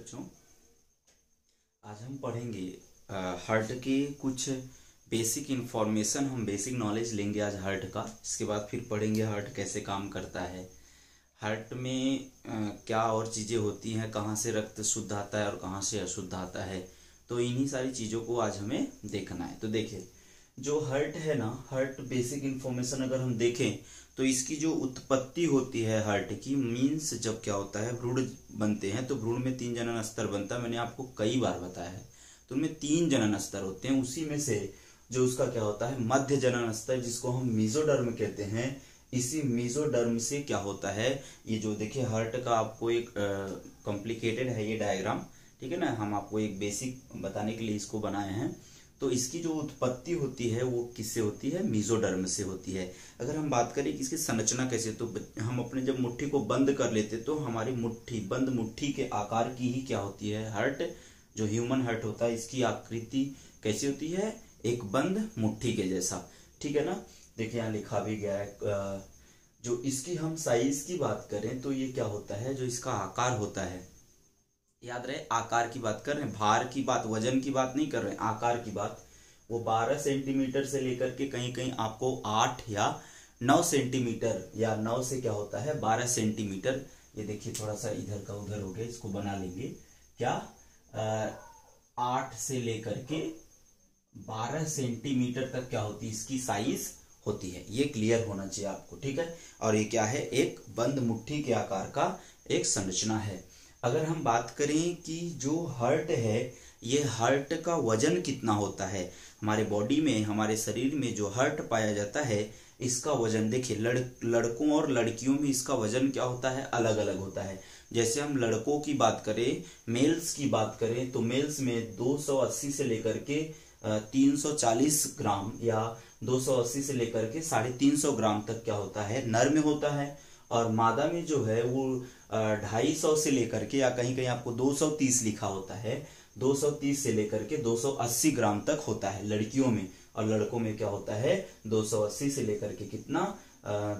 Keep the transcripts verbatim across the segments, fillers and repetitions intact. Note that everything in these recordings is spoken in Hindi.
बच्चों, आज हम पढ़ेंगे हार्ट के कुछ बेसिक इंफॉर्मेशन। हम बेसिक नॉलेज लेंगे आज हार्ट का। इसके बाद फिर पढ़ेंगे हार्ट कैसे काम करता है, हार्ट में आ, क्या और चीज़ें होती हैं, कहाँ से रक्त शुद्ध आता है और कहाँ से अशुद्ध आता है। तो इन्हीं सारी चीज़ों को आज हमें देखना है। तो देखिए, जो हार्ट है ना, हार्ट बेसिक इंफॉर्मेशन अगर हम देखें तो इसकी जो उत्पत्ति होती है हार्ट की, मीन्स जब क्या होता है भ्रूण बनते हैं तो भ्रूण में तीन जनन स्तर बनता है। मैंने आपको कई बार बताया है। तो उनमें तीन जनन स्तर होते हैं, उसी में से जो उसका क्या होता है मध्य जनन स्तर, जिसको हम मेसोडर्म कहते हैं। इसी मेसोडर्म से क्या होता है, ये जो देखिए हार्ट का आपको एक कॉम्प्लिकेटेड है ये डायग्राम, ठीक है ना। हम आपको एक बेसिक बताने के लिए इसको बनाए हैं। तो इसकी जो उत्पत्ति होती है वो किससे होती है, मेसोडर्म से होती है। अगर हम बात करें कि इसकी संरचना कैसे, तो हम अपने जब मुट्ठी को बंद कर लेते तो हमारी मुट्ठी, बंद मुट्ठी के आकार की ही क्या होती है हार्ट, जो ह्यूमन हार्ट होता है, इसकी आकृति कैसी होती है, एक बंद मुट्ठी के जैसा, ठीक है ना। देखिए यहाँ लिखा भी गया है। जो इसकी हम साइज की बात करें तो ये क्या होता है, जो इसका आकार होता है, याद रहे आकार की बात कर रहे हैं, भार की बात, वजन की बात नहीं कर रहे हैं, आकार की बात। वो बारह सेंटीमीटर से लेकर के कहीं कहीं आपको आठ या नौ सेंटीमीटर, या नौ से क्या होता है बारह सेंटीमीटर। ये देखिए थोड़ा सा इधर का उधर हो गया, इसको बना लेंगे क्या, आठ से लेकर के बारह सेंटीमीटर तक क्या होती है इसकी साइज होती है। ये क्लियर होना चाहिए आपको, ठीक है। और ये क्या है, एक बंद मुट्ठी के आकार का एक संरचना है। अगर हम बात करें कि जो हार्ट है, ये हार्ट का वजन कितना होता है, हमारे बॉडी में, हमारे शरीर में जो हार्ट पाया जाता है, इसका वजन देखिए लड़ लड़कों और लड़कियों में इसका वजन क्या होता है, अलग अलग होता है। जैसे हम लड़कों की बात करें, मेल्स की बात करें, तो मेल्स में दो सौ अस्सी से लेकर के तीन सौ चालीस ग्राम या दो सौ अस्सी से लेकर के साढ़े तीन सौ ग्राम तक क्या होता है नर में होता है। और मादा में जो है वो ढाई सौ से लेकर के, या कहीं कहीं आपको दो सौ तीस लिखा होता है, दो सौ तीस से लेकर के दो सौ अस्सी ग्राम तक होता है लड़कियों में। और लड़कों में क्या होता है, दो सौ अस्सी से लेकर के कितना आ,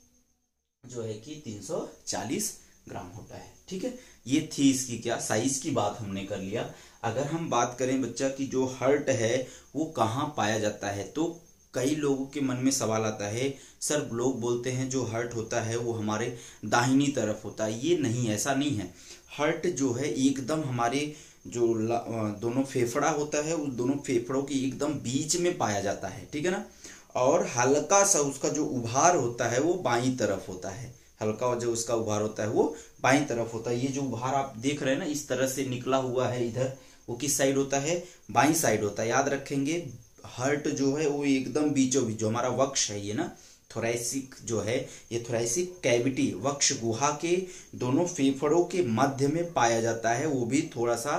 जो है कि तीन सौ चालीस ग्राम होता है, ठीक है। ये थी इसकी क्या साइज की बात हमने कर लिया। अगर हम बात करें बच्चा की जो हार्ट है वो कहाँ पाया जाता है, तो कई लोगों के मन में सवाल आता है, सर लोग बोलते हैं जो हार्ट होता है वो हमारे दाहिनी तरफ होता है। ये नहीं, ऐसा नहीं है। हार्ट जो है एकदम हमारे जो दोनों फेफड़ा होता है, उस दोनों फेफड़ों के एकदम बीच में पाया जाता है, ठीक है ना। और हल्का सा उसका जो उभार होता है वो बाईं तरफ होता है, हल्का जो उसका उभार होता है वो बाईं तरफ होता है। ये जो उभार आप देख रहे हैं ना, इस तरह से निकला हुआ है इधर, वो किस साइड होता है, बाईं साइड होता है। याद रखेंगे, हार्ट जो है वो एकदम बीचों बीच, जो हमारा वक्ष है ये ना, थोरैसिक जो है, ये थोरैसिक कैविटी, वक्ष गुहा के दोनों फेफड़ों के मध्य में पाया जाता है, वो भी थोड़ा सा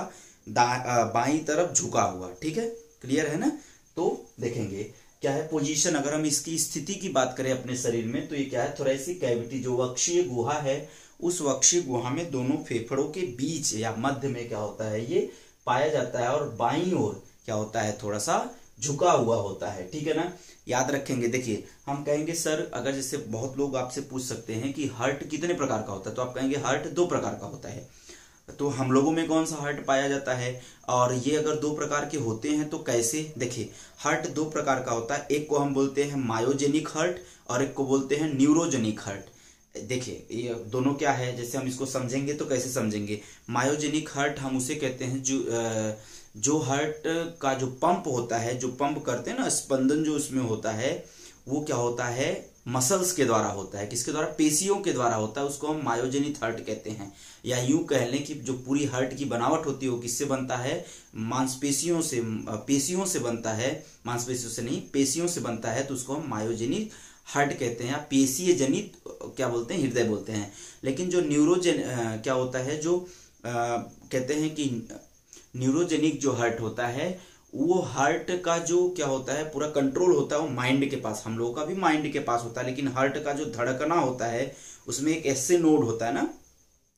बाईं तरफ झुका हुआ, ठीक है, क्लियर है ना। तो देखेंगे क्या है पोजीशन, अगर हम इसकी स्थिति की बात करें अपने शरीर में, तो ये क्या है, थोरैसिक कैविटी जो वक्षीय गुहा है, उस वक्षीय गुहा में दोनों फेफड़ों के बीच या मध्य में क्या होता है ये पाया जाता है। और बाईं ओर क्या होता है, थोड़ा सा झुका हुआ होता है, ठीक है ना। याद रखेंगे। देखिए हम कहेंगे सर, अगर जैसे बहुत लोग आपसे पूछ सकते हैं कि हार्ट कितने प्रकार का होता है, तो आप कहेंगे हार्ट दो प्रकार का होता है। तो हम लोगों में कौन सा हार्ट पाया जाता है, और ये अगर दो प्रकार के होते हैं तो कैसे। देखिए हार्ट दो प्रकार का होता है, एक को हम बोलते हैं मायोजेनिक हार्ट और एक को बोलते हैं न्यूरोजेनिक हार्ट। देखिए ये दोनों क्या है, जैसे हम इसको समझेंगे तो कैसे समझेंगे। मायोजेनिक हार्ट हम उसे कहते हैं जो आ, जो हार्ट का जो पंप होता है, जो पंप करते हैं ना, स्पंदन जो उसमें होता है, वो क्या होता है मसल्स के द्वारा होता है। किसके द्वारा, पेशियों के द्वारा होता है, उसको हम मायोजेनिक हार्ट कहते हैं। या यूं कह लें कि जो पूरी हार्ट की बनावट होती है वो किससे बनता है, मांसपेशियों से, पेशियों से बनता है, मांसपेशियों से नहीं पेशियों से बनता है, तो उसको हम मायोजेनिक हार्ट कहते हैं, या पेशीय जनित क्या बोलते हैं, हृदय बोलते हैं। लेकिन जो न्यूरोजेन क्या होता है, जो आ, कहते हैं कि न्यूरोजेनिक जो हार्ट होता है, वो हार्ट का जो क्या होता है पूरा कंट्रोल होता है वो माइंड के पास, हम लोगों का भी माइंड के पास होता है। लेकिन हार्ट का जो धड़कना होता है उसमें एक ऐसे नोड होता है ना,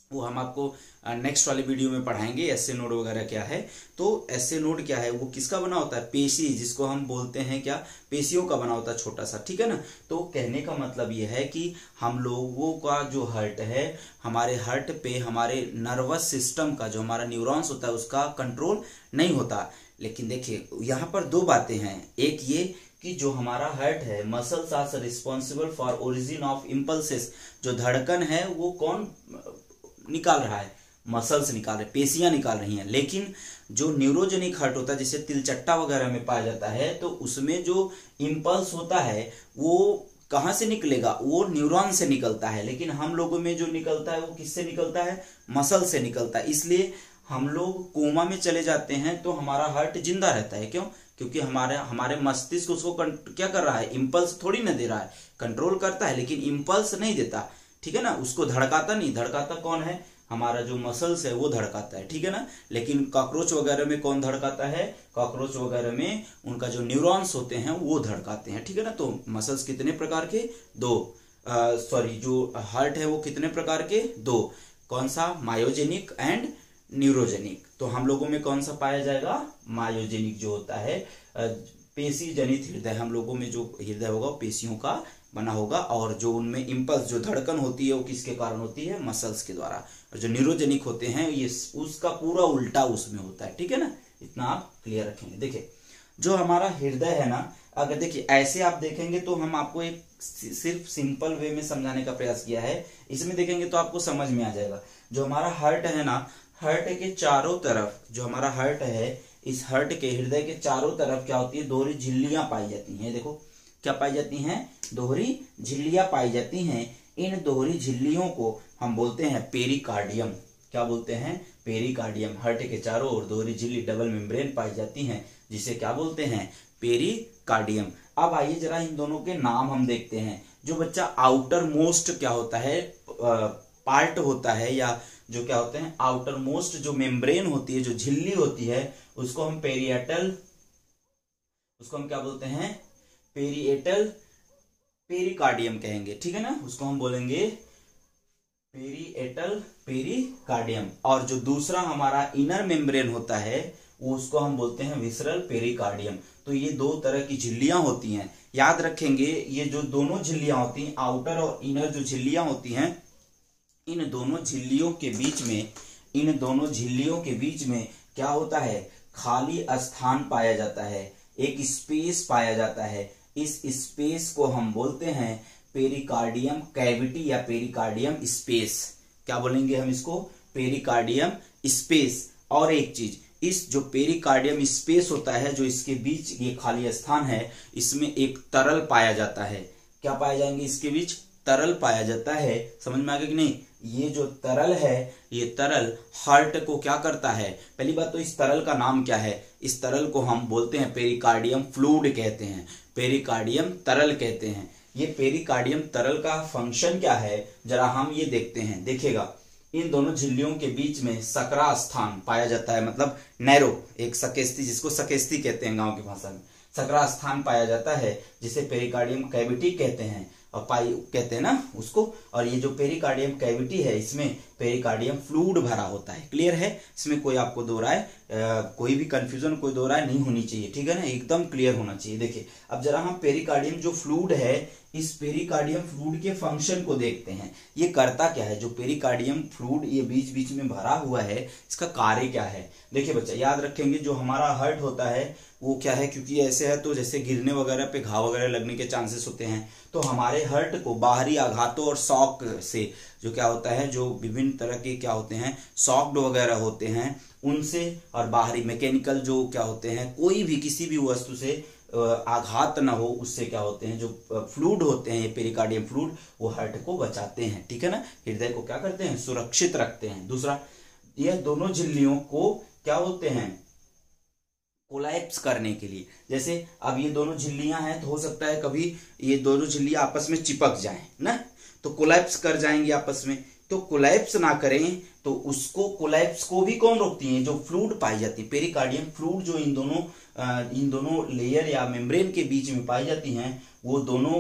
वो हम आपको नेक्स्ट वाले वीडियो में पढ़ाएंगे एसए नोड वगैरह क्या है। तो एसए नोड क्या है, वो किसका बना होता है, पेशी, जिसको हम बोलते हैं क्या, पेशियों का बना होता है, छोटा सा, ठीक है ना। तो कहने का मतलब ये है कि हम लोगों का जो हार्ट है, हमारे हार्ट पे हमारे नर्वस सिस्टम का जो हमारा न्यूरॉन्स होता है उसका कंट्रोल नहीं होता। लेकिन देखिए यहाँ पर दो बातें हैं, एक ये कि जो हमारा हार्ट है, muscles are responsible for origin of impulses, जो धड़कन है वो कौन निकाल रहा है, मसल्स निकाल रहे, पेशियां निकाल रही हैं। लेकिन जो न्यूरोजेनिक हार्ट होता है, जैसे तिलचट्टा वगैरह में पाया जाता है, तो उसमें जो इम्पल्स होता है वो कहाँ से निकलेगा, वो न्यूरॉन से निकलता है। लेकिन हम लोगों में जो निकलता है वो किससे निकलता है, मसल से निकलता है। इसलिए हम लोग कोमा में चले जाते हैं तो हमारा हार्ट जिंदा रहता है। क्यों? क्योंकि हमारे हमारे मस्तिष्क उसको क्या कर रहा है, इम्पल्स थोड़ी ना दे रहा है, कंट्रोल करता है लेकिन इम्पल्स नहीं देता, ठीक है ना। उसको धड़काता नहीं, धड़काता कौन है, हमारा जो मसल्स है वो धड़काता है, ठीक है ना। लेकिन कॉकरोच वगैरह में कौन धड़काता है, कॉकरोच वगैरह में उनका जो न्यूरॉन्स होते हैं वो धड़काते हैं, ठीक है ना। तो मसल्स कितने प्रकार के, दो, सॉरी जो हार्ट है वो कितने प्रकार के, दो, कौन सा, मायोजेनिक एंड न्यूरोजेनिक। तो हम लोगों में कौन सा पाया जाएगा, मायोजेनिक जो होता है, पेशी जनित हृदय, हम लोगों में जो हृदय होगा वो पेशियों का बना होगा, और जो उनमें इम्पल्स जो धड़कन होती है वो किसके कारण होती है, मसल्स के द्वारा। और जो न्यूरोजेनिक होते हैं ये उसका पूरा उल्टा उसमें होता है, ठीक है ना। इतना आप क्लियर रखेंगे। देखिए जो हमारा हृदय है ना, अगर देखिए ऐसे आप देखेंगे तो हम आपको एक सिर्फ सिंपल वे में समझाने का प्रयास किया है, इसमें देखेंगे तो आपको समझ में आ जाएगा। जो हमारा हार्ट है ना, हार्ट के चारों तरफ, जो हमारा हार्ट है, इस हार्ट के हृदय के चारों तरफ क्या होती है, दोहरी झिल्लियां पाई जाती हैं। देखो क्या पाई जाती हैं, दोहरी झिल्लियां पाई जाती हैं। इन दोहरी झिल्लियों को हम बोलते हैं पेरिकार्डियम। क्या बोलते हैं, पेरिकार्डियम। हार्ट के चारों ओर दोहरी झिल्ली, डबल मेम्ब्रेन पाई जाती हैं, जिसे क्या बोलते हैं, पेरिकार्डियम। अब आइए जरा इन दोनों के नाम हम देखते हैं। जो बच्चा आउटर मोस्ट क्या होता है, पार्ट होता है, या जो क्या होते हैं आउटर मोस्ट जो मेम्ब्रेन होती है, जो झिल्ली होती है, उसको हम पेरिएटल, उसको हम क्या बोलते हैं, पेरिएटल पेरिकार्डियम कहेंगे, ठीक है ना। उसको हम बोलेंगे पेरिएटल पेरिकार्डियम। और जो दूसरा हमारा इनर मेम्ब्रेन होता है वो उसको हम बोलते हैं विसरल पेरिकार्डियम। तो ये दो तरह की झिल्लियां होती हैं, याद रखेंगे। ये जो दोनों झिल्लियां होती हैं, आउटर और इनर जो झिल्लियां होती हैं, इन दोनों झिल्लियों के बीच में, इन दोनों झिल्लियों के बीच में क्या होता है, खाली स्थान पाया जाता है, एक स्पेस पाया जाता है। इस स्पेस को हम बोलते हैं पेरिकार्डियम कैविटी या पेरिकार्डियम स्पेस। क्या बोलेंगे हम इसको, पेरिकार्डियम स्पेस। और एक चीज, इस जो पेरिकार्डियम स्पेस होता है, जो इसके बीच ये खाली स्थान है, इसमें एक तरल पाया जाता है। क्या पाए जाएंगे इसके बीच, तरल पाया जाता है। समझ में आ गया कि नहीं। ये जो तरल है, ये तरल हार्ट को क्या करता है, पहली बात तो इस तरल का नाम क्या है, इस तरल को हम बोलते हैं पेरिकार्डियम फ्लूइड कहते हैं, पेरिकार्डियम तरल कहते हैं। ये पेरिकार्डियम तरल का फंक्शन क्या है, जरा हम ये देखते हैं। देखिएगा इन दोनों झिल्लियों के बीच में सकरा स्थान पाया जाता है, मतलब नैरो, एक सकेस्ती, जिसको सकेस्ती कहते हैं गांव की भाषा में, सकरा स्थान पाया जाता है, जिसे पेरिकार्डियम कैविटी कहते हैं, और पाई कहते हैं ना उसको। और ये जो पेरिकार्डियम कैविटी है, इसमें पेरिकार्डियम फ्लूइड भरा होता है। क्लियर है, इसमें कोई आपको दो राय, कोई भी कंफ्यूजन, कोई दो राय नहीं होनी चाहिए, ठीक है ना, एकदम क्लियर होना चाहिए। देखिए अब जरा हम पेरिकार्डियम जो फ्लूइड है, इस पेरिकार्डियम फ्लूइड के फंक्शन को देखते हैं। ये करता क्या है, जो पेरिकार्डियम फ्लूइड ये बीच बीच में भरा हुआ है, इसका कार्य क्या है। देखिए बच्चा याद रखेंगे, जो हमारा हार्ट होता है वो क्या है, क्योंकि ऐसे है तो जैसे गिरने वगैरह पे घाव वगैरह लगने के चांसेस होते हैं, तो हमारे हार्ट को बाहरी आघातों और शॉक से जो क्या होता है, जो विभिन्न तरह के क्या होते हैं शॉक्ड वगैरह होते हैं उनसे, और बाहरी मैकेनिकल जो क्या होते हैं, कोई भी किसी भी वस्तु से आघात ना हो उससे क्या होते हैं, जो फ्लूइड होते हैं, ये पेरिकार्डियम फ्लूइड, वो हार्ट को बचाते हैं, ठीक है ना, हृदय को क्या करते हैं, सुरक्षित रखते हैं। दूसरा, यह दोनों झिल्लियों को क्या बोलते हैं, कोलैप्स करने के लिए। जैसे अब ये दोनों झिल्लियां हैं, तो हो सकता है कभी ये दोनों झिल्लियां आपस में चिपक जाएं ना, तो कोलैप्स कर जाएंगे आपस में। तो कोलैप्स ना करें तो उसको, कोलैप्स को भी कौन रोकती है, जो फ्लूइड पाई जाती है, पेरिकार्डियम फ्लूइड जो इन दोनों इन दोनों लेयर या मेम्ब्रेन के बीच में पाई जाती हैं, वो दोनों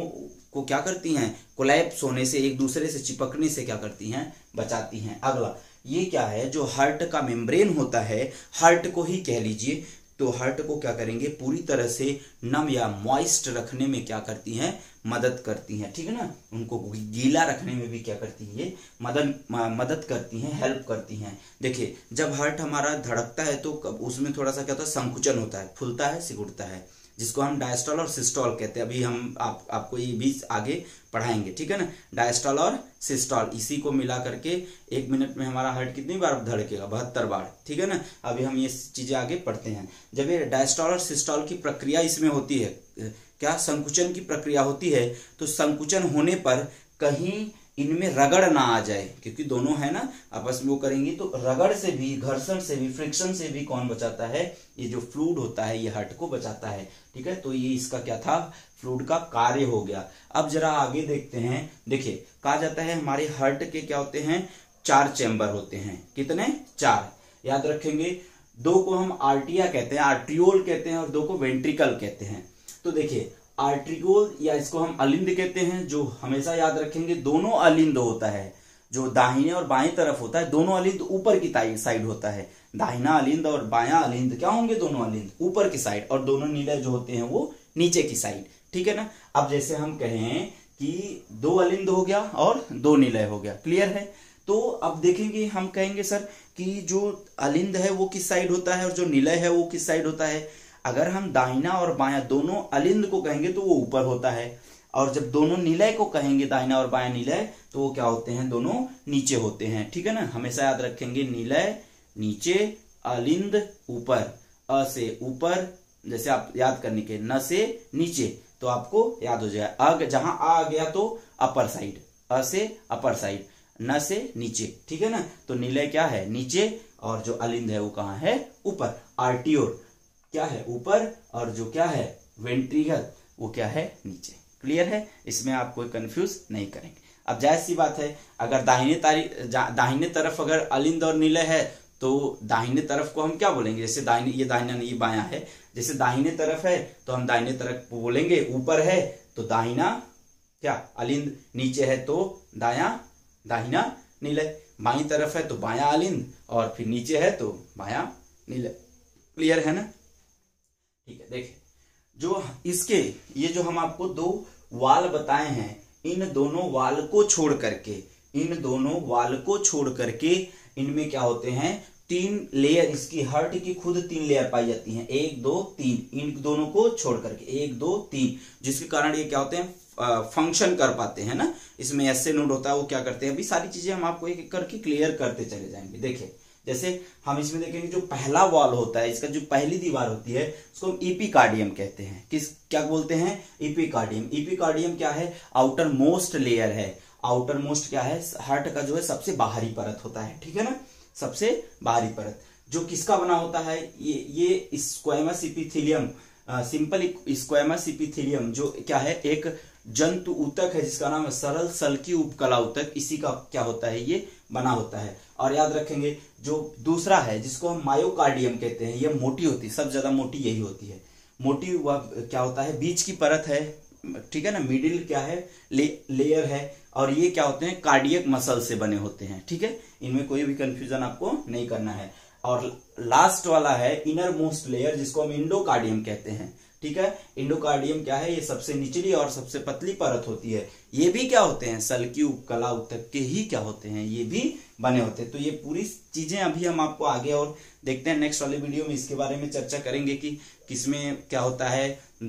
को क्या करती हैं, कोलैप्स होने से, एक दूसरे से चिपकने से क्या करती हैं, बचाती हैं। अगला ये क्या है, जो हार्ट का मेम्ब्रेन होता है, हार्ट को ही कह लीजिए, तो हार्ट को क्या करेंगे, पूरी तरह से नम या मॉइस्ट रखने में क्या करती हैं, मदद करती हैं, ठीक है ना। उनको गीला रखने में भी क्या करती हैं, ये मदद मदद करती हैं, हेल्प करती हैं। देखिए जब हार्ट हमारा धड़कता है तो उसमें थोड़ा सा क्या होता है, संकुचन होता है, फूलता है, सिकुड़ता है, जिसको हम डायस्टॉल और सिस्टॉल कहते हैं। अभी हम आप आपको ये भी आगे पढ़ाएंगे, ठीक है ना। डायस्टॉल और सिस्टॉल, इसी को मिला करके एक मिनट में हमारा हार्ट कितनी बार धड़केगा, बहत्तर बार, ठीक है ना। अभी हम ये चीजें आगे पढ़ते हैं। जब ये डायस्टॉल और सिस्टॉल की प्रक्रिया इसमें होती है, क्या संकुचन की प्रक्रिया होती है, तो संकुचन होने पर कहीं इनमें रगड़ ना आ जाए, क्योंकि दोनों है ना आपस में वो करेंगी, तो रगड़ से भी, घर्षण से भी, फ्रिक्शन से भी कौन बचाता है, ये जो फ्लूइड होता है, ये हार्ट को बचाता है, ठीक है। तो ये इसका क्या था, फ्लूइड का कार्य हो गया। अब जरा आगे देखते हैं। देखिए कहा जाता है हमारे हार्ट के क्या होते हैं, चार चैम्बर होते हैं। कितने, चार, याद रखेंगे। दो को हम आर्टिया कहते हैं, आर्ट्रियोल कहते हैं, और दो को वेंट्रिकल कहते हैं। तो देखिए आर्ट्रियोल या इसको हम अलिंद कहते हैं, जो हमेशा याद रखेंगे दोनों अलिंद होता है, जो दाहिने और बाएं तरफ होता है, दोनों अलिंद ऊपर की साइड होता है। दाहिना अलिंद और बायां अलिंद क्या होंगे, दोनों अलिंद ऊपर की साइड, और दोनों नीले जो होते हैं वो नीचे की साइड, ठीक है ना। अब जैसे हम कहें कि दो अलिंद हो गया और दो निलय हो गया, क्लियर है। तो अब देखेंगे, हम कहेंगे सर कि जो अलिंद है वो किस साइड होता है और जो निलय है वो किस साइड होता है। अगर हम दाहिना और बायां दोनों अलिंद को कहेंगे तो वो ऊपर होता है, और जब दोनों निलय को कहेंगे, दाहिना और बायां निलय, तो वो क्या होते हैं, दोनों नीचे होते हैं, ठीक है ना। हमेशा याद रखेंगे, निलय नीचे, अलिंद ऊपर, अ से ऊपर, जैसे आप याद करने के, न से नीचे, तो आपको याद हो जाए। अग जहां आ गया तो अपर साइड, अ से अपर साइड, न से नीचे, ठीक है ना। तो निलय क्या है, नीचे, और जो अलिंद है वो कहाँ है, ऊपर। आर्टियोल क्या है, ऊपर, और जो क्या है, वेंट्रिकल, वो क्या है, नीचे। क्लियर है, इसमें आप कोई कंफ्यूज नहीं करेंगे। अब जाहिर सी बात है, अगर दाहिने तारी दाहिने तरफ अगर अलिंद और निलय है, तो दाहिने तरफ को हम क्या बोलेंगे, जैसे दाहिने, ये दाहिना नहीं, ये बायां है, जैसे दाहिने तरफ है तो हम दाहिने तरफ को बोलेंगे, ऊपर है तो दाहिना क्या, अलिंद, नीचे है तो दायां, दाहिना निलय, बाईं तरफ है तो बायां अलिंद, और फिर नीचे है तो बायां निलय। क्लियर है ना, ठीक है। देखिए जो इसके, ये जो हम आपको दो वाल बताए हैं, इन दोनों वाल को छोड़ करके, इन दोनों वाल को छोड़ करके इनमें क्या होते हैं, तीन लेयर, इसकी हार्ट की खुद तीन लेयर पाई जाती हैं, एक दो तीन, इन दोनों को छोड़ करके एक दो तीन, जिसके कारण ये क्या होते हैं, फंक्शन कर पाते हैं ना। इसमें ऐसे नोड होता है, वो क्या करते हैं, अभी सारी चीजें हम आपको एक एक करके क्लियर करते चले जाएंगे। देखिए जैसे हम इसमें देखेंगे, जो पहला वॉल होता है, इसका जो पहली दीवार होती है, उसको हम इपिकार्डियम कहते हैं। किस, क्या बोलते हैं, इपिकार्डियम। इपिकार्डियम क्या है, आउटर मोस्ट लेयर है। आउटर मोस्ट क्या है, हार्ट का जो है सबसे बाहरी परत होता है, ठीक है ना, सबसे बाहरी परत, जो किसका बना होता है, ये ये squamous epithelium, simple squamous epithelium, जो क्या है, एक जंतु ऊतक है, जिसका नाम है सरल सल्की उपकला ऊतक, इसी का क्या होता है, ये बना होता है। और याद रखेंगे, जो दूसरा है जिसको हम मायोकार्डियम कहते हैं, ये मोटी होती है, सबसे ज्यादा मोटी यही होती है, मोटी, वह क्या होता है, बीच की परत है, ठीक है ना, मिडिल क्या है, ले, लेयर है, और ये क्या होते हैं, कार्डियक मसल से बने होते हैं, ठीक है। इनमें कोई भी कंफ्यूजन आपको नहीं करना है। और लास्ट वाला है इनर मोस्ट लेयर, जिसको हम इंडोकार्डियम कहते हैं, ठीक है। इंडोकार्डियम क्या है, ये सबसे निचली और सबसे पतली परत होती है। ये भी क्या होते हैं, सल्की उपकला ऊतक के ही क्या होते हैं, ये भी बने होते हैं। तो ये पूरी चीजें अभी हम आपको आगे और देखते हैं, नेक्स्ट वाले वीडियो में इसके बारे में चर्चा करेंगे कि किसमें क्या होता है,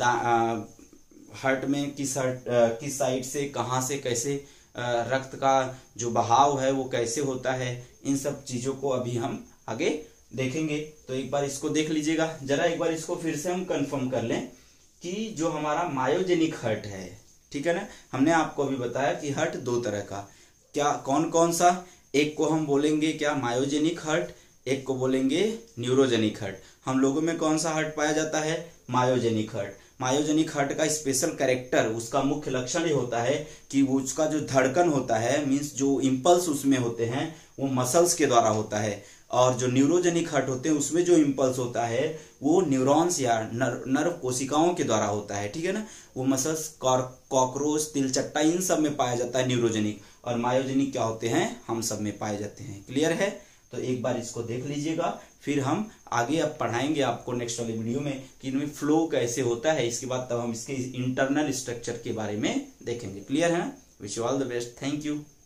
हार्ट में किस हार्ट किस साइड से, कहाँ से, कैसे रक्त का जो बहाव है वो कैसे होता है, इन सब चीजों को अभी हम आगे देखेंगे। तो एक बार इसको देख लीजिएगा जरा, एक बार इसको फिर से हम कंफर्म कर लें कि जो हमारा मायोजेनिक हार्ट है, ठीक है ना, हमने आपको अभी बताया कि हार्ट दो तरह का, क्या, कौन कौन सा, एक को हम बोलेंगे क्या, मायोजेनिक हार्ट, एक को बोलेंगे न्यूरोजेनिक हार्ट। हम लोगों में कौन सा हार्ट पाया जाता है, मायोजेनिक हार्ट। मायोजेनिक हार्ट का स्पेशल कैरेक्टर, उसका मुख्य लक्षण ये होता है कि वो उसका जो धड़कन होता है, मींस जो इंपल्स उसमें होते हैं, वो मसल्स के द्वारा होता है, और जो न्यूरोजेनिक हार्ट होते हैं उसमें जो इम्पल्स होता है वो न्यूरॉन्स या नर, नर्व कोशिकाओं के द्वारा होता है, ठीक है ना। वो मसल्स, कॉकरोच, तिलचट्टा, इन सब में पाया जाता है न्यूरोजेनिक, और मायोजेनिक क्या होते हैं, हम सब में पाए जाते हैं। क्लियर है? तो एक बार इसको देख लीजिएगा, फिर हम आगे अब पढ़ाएंगे आपको नेक्स्ट वाले वीडियो में कि इनमें फ्लो कैसे होता है। इसके बाद तब हम इसके इंटरनल स्ट्रक्चर के बारे में देखेंगे। क्लियर है? Wish you all the best. Thank you.